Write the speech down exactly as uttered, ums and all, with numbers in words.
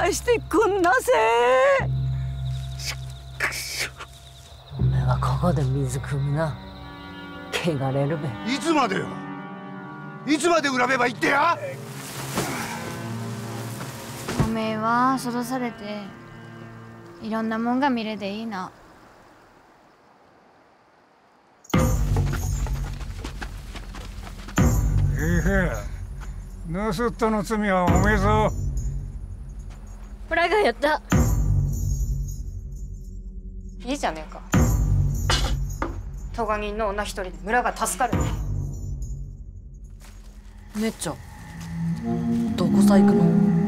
返してくんなせ。おめえはここで水汲むな。汚れるべ。 いつまでよ。いつまで恨めば言ってや。 おめえは育されていろんなもんが見れでいいな。 いいか、盗人の罪は重いぞ。 俺がやった。 いいじゃねえか。咎人の女一人で村が助かる。 姉ちゃん、どこさ行くの？